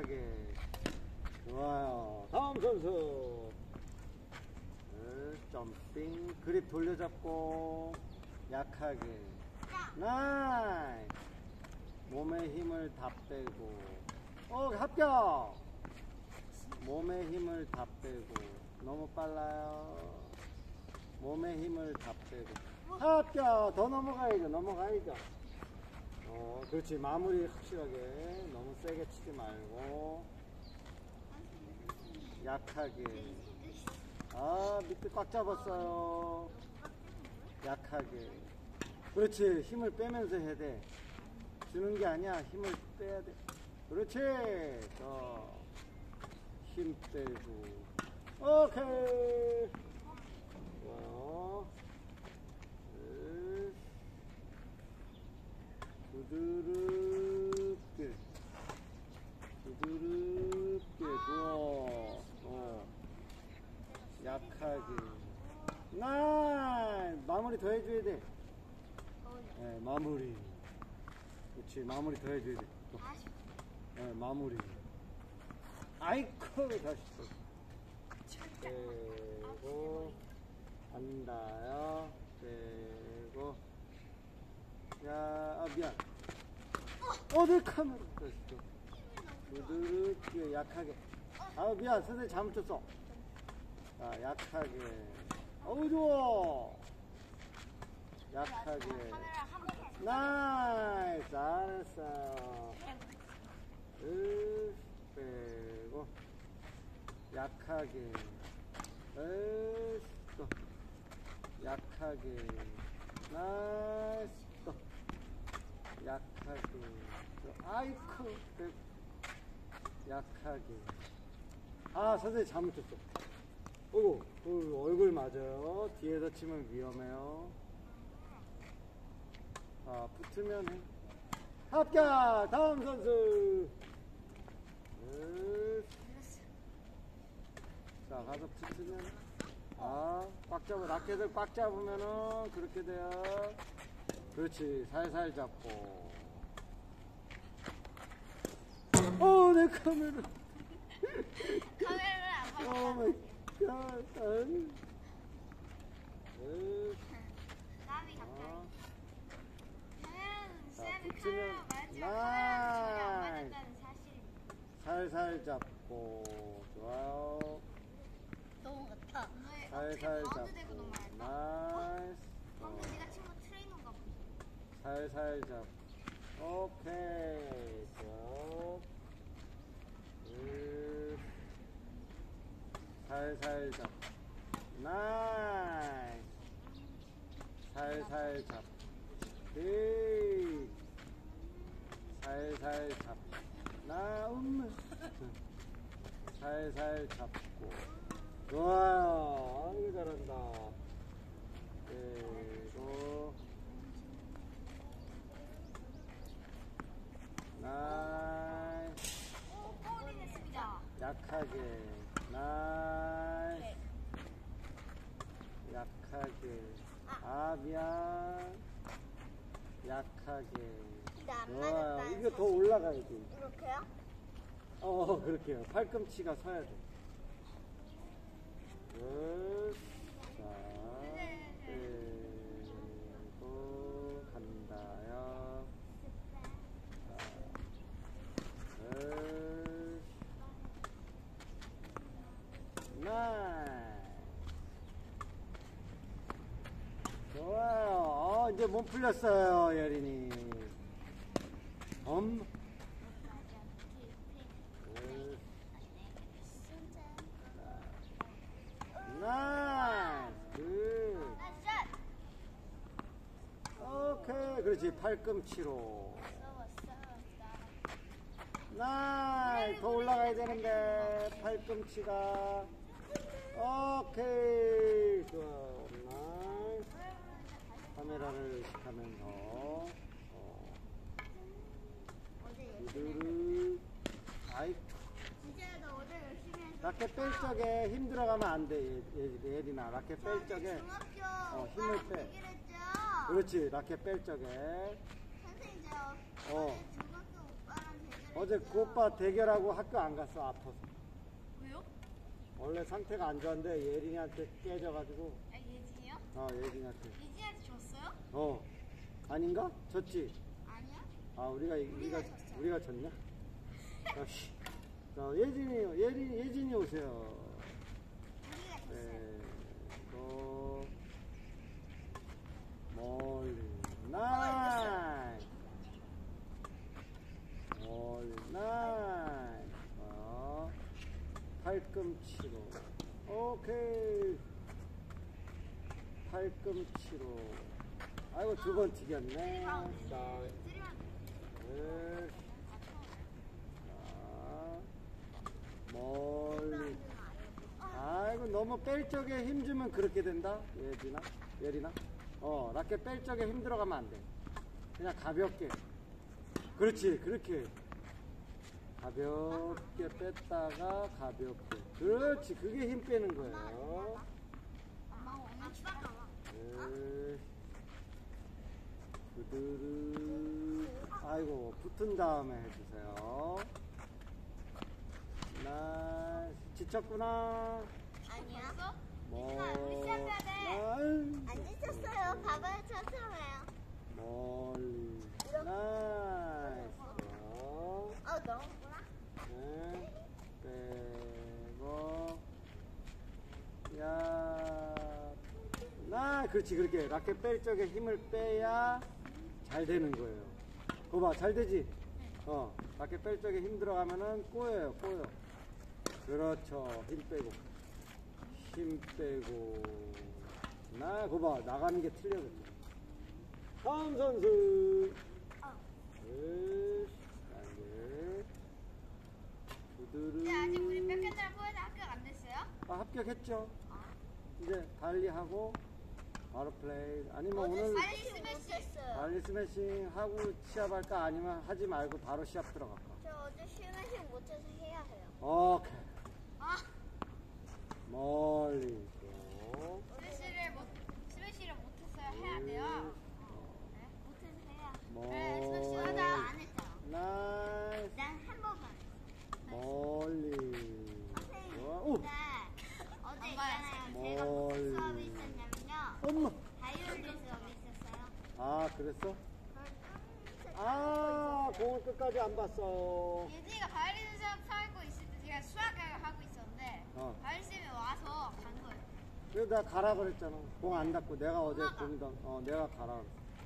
약하게. 좋아요. 다음 선수. 점핑. 그립 돌려잡고 약하게. 나이스. 몸에 힘을 다 빼고. 합격. 몸에 힘을 다 빼고. 너무 빨라요. 몸에 힘을 다 빼고. 합격. 더 넘어가야죠. 그렇지. 마무리 확실하게. 너무 세게 치지 말고. 약하게. 밑에 꽉 잡았어요. 약하게. 그렇지. 힘을 빼면서 해야 돼. 주는 게 아니야. 힘을 빼야 돼. 그렇지. 힘 빼고. 오케이. 좋아요. 부드럽게. 좋아. 약하게. 마무리 더 해줘야 돼. 네, 마무리. 그렇지. 마무리 더 해줘야 돼. 네, 마무리. 아이쿠, 다시 또. 빼고, 간다요. 빼고. 미안. 내 카메라. 다시 또. 부드럽게, 약하게. 미안. 선생님 잘못 쳤어. 자, 약하게. 좋아. 약하게. 나이스. 잘했어요. 빼고. 약하게. 또. 약하게. 나이스. 또. 약하게. 아이쿠. 약하게. 선생님 잘못 쳤어. 얼굴 맞아요. 뒤에서 치면 위험해요. 붙으면 해. 합격! 다음 선수! 자, 가서 붙으면. 꽉 잡아. 라켓을 꽉 잡으면은 그렇게 돼요. 그렇지. 살살 잡고. 내 카메라. 카메라를 안 봐. 나비 갑자기. 쌤이 카메라 말지만 카메라 전혀 안 맞았다는 사실입니다. 살살 잡고. 좋아요. 너무 같아. 살살 바운드 대고 너무 잡고. 얇아. 나이스. 방금 네가 친구 트레이너인가 보지. 살살 잡고. 오케이. 좋아. 살살 잡고. 나이스. 살살 잡고. 살살 잡고. 살살 잡고. 좋아요. 아이고, 잘한다. 그리고. 나이스. 골이 됐습니다. 약하게. 나이스. 약하게. 미안. 약하게. 이거 안 좋아요. 맞았다는 이거 더 올라가야지. 이렇게요? 그렇게요. 팔꿈치가 서야 돼. 자, 빼고 간다요. 좋아요. 이제 몸 풀렸어요, 예린이. 나이스. 오케이. 그렇지. 팔꿈치로. 더 올라가야 되는데, 팔꿈치가. 오케이. 좋아. 나이스. 카메라를 의식하면서. 부드르. 진짜 너 어제 열심히 했어. 라켓 뺄 적에 힘 들어가면 안 돼, 예린아. 라켓 뺄 적에. 중학교 힘을 오빠랑 빼. 얘기를 했죠? 그렇지. 라켓 뺄 적에. 선생님, 저 어제 중학교 오빠랑 대결 어제 그 오빠 대결하고 학교 안 갔어, 아파서. 왜요? 원래 상태가 안 좋았는데 예린이한테 깨져가지고. 아, 예진이요? 예린이한테. 예진이한테 줬어요? 아닌가? 졌지? 아니야? 우리가 졌냐? 씨. 자, 예진이 오세요. 우리가 줬어요. 네, 또 멀리 나이 팔꿈치로. 오케이. 팔꿈치로. 아이고, 두 번 튀겼네. 자, 네. 자, 멀리. 아이고, 너무 뺄 적에 힘 주면 그렇게 된다. 예린아. 라켓 뺄 적에 힘 들어가면 안 돼. 그냥 가볍게. 그렇지, 그렇게. 가볍게 뺐다가 가볍게. 그렇지, 그게 힘 빼는 거예요. 그들은 아이고, 붙은 다음에 해주세요. 지쳤구나. 아니야? 멀리. 안 지쳤어요. 봐봐요. 천천해요. 멀리. 나이스. 너무구나. 네. 빼고. 야. 그렇지, 그렇게. 라켓 뺄 적에 힘을 빼야 잘 되는 거예요. 그거 봐, 잘 되지? 라켓 뺄 적에 힘 들어가면은 꼬여요. 그렇죠. 힘 빼고. 그거 봐, 나가는 게 틀려졌죠. 다음 선수. 근데 아직 우리 백현이랑 포에는 합격 안 됐어요? 합격했죠. 이제 달리하고 바로 플레이. 아니면 오늘 빨리 스매시. 달리 스매싱 하고 시합할까? 아니면 하지 말고 바로 시합 들어갈까? 저 어제 스매시 못해서 해야 해요. 오케이. 멀리 있고. 스매시를 못했어요. 해야 돼요. 네? 못해서 해야. 멀리. 스매시 하다 안 했잖아. 나이스. 난 한 번만 했어. 멀리. 선생님, 오. 근데 어제 있잖아요. 제가 무슨 수업이 있었냐면요. 엄마. 바이올린 수업이 있었어요. 그랬어? 공을 끝까지 안 봤어. 예진이가 바이올린 수업 하고 있을 때 제가 수학을 하고 있었는데 바이올린 쌤이 와서 간 거예요. 그래서 내가 가라 그랬잖아. 공 안 닿고. 내가 어제 엄마가. 공이던. 내가 가라 그랬어.